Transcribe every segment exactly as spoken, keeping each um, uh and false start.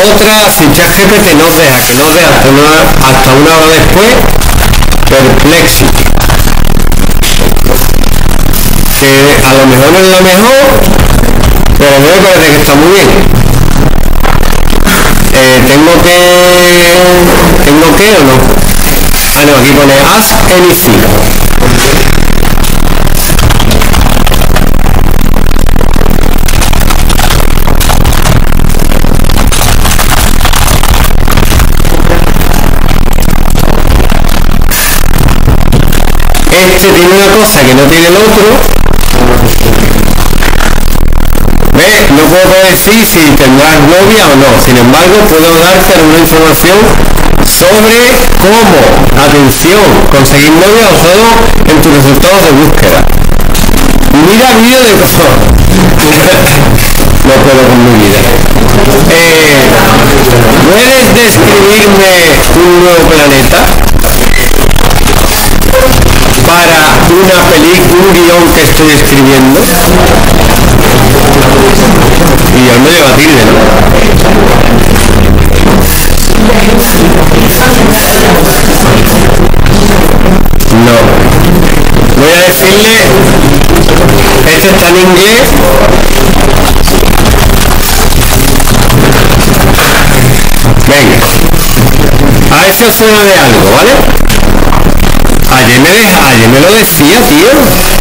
otra, si ChatGPT nos deja, que nos deja hasta una, hasta una hora después, Perplexity, que a lo mejor no es la mejor, pero a mí me parece que está muy bien. Eh, tengo que tengo que o no. Ah, no, aquí pone Ask Anything. Este tiene una cosa que no tiene el otro. ¿Ves? No puedo decir si tendrás novia o no. Sin embargo, puedo darte alguna información sobre cómo, atención, conseguir novia usado en tus resultados de búsqueda. Mira vídeo de todo. No puedo con mi vida. Eh, ¿Puedes describirme un nuevo planeta? Para una película, un guión que estoy escribiendo. Y ya me lleva tilde, ¿no? No. Voy a decirle, este está en inglés. Venga. A ver si os suena de algo, ¿vale? Ayer me, deja, ayer me lo decía, tío.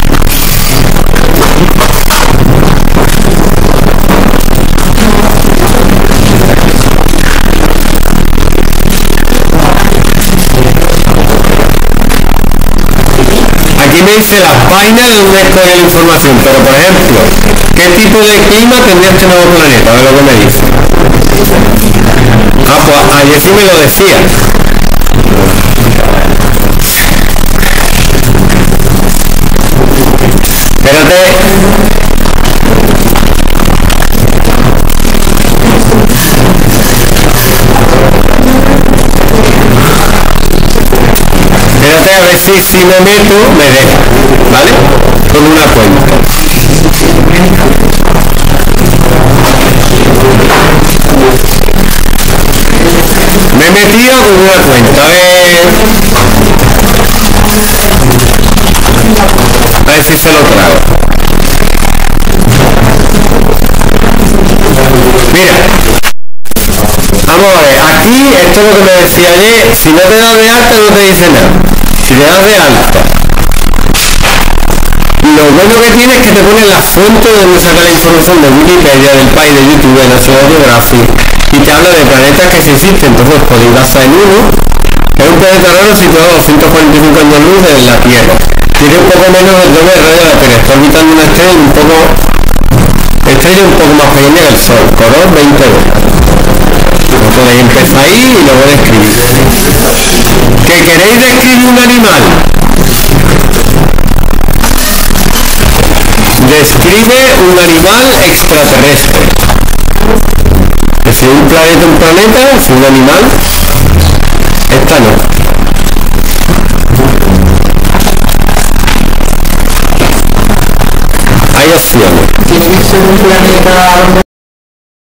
Aquí me dice las páginas donde estoy la información, pero por ejemplo, ¿qué tipo de clima tendría este nuevo planeta? A ver lo que me dice. Ah, pues ayer sí me lo decía. Espérate. Espérate a ver si, si me meto, me deja, ¿vale? Con una cuenta. Me he metido con una cuenta. A ver. A ver si se lo trago. Mira, vamos a ver, aquí esto es lo que me decía ayer, si no te das de alta no te dice nada. Si te das de alta, lo bueno que tiene es que te pone la fuente donde saca la información de Wikipedia, del país, de YouTube, de National Geographic, y te habla de planetas que sí existen. Entonces Poligaza en uno es un planeta raro situado a doscientos cuarenta y cinco años luz de la Tierra. Tiene un poco menos del doble de radio de la Tierra, está orbitando una estrella un poco estrella un poco más pequeña que el Sol, color veinte horas. Lo podéis empezar ahí y luego describir. ¿Que queréis describir un animal? Describe un animal extraterrestre. Que si un planeta un planeta, si un animal, esta no. Hay opciones. ¿Tiene que ser un planeta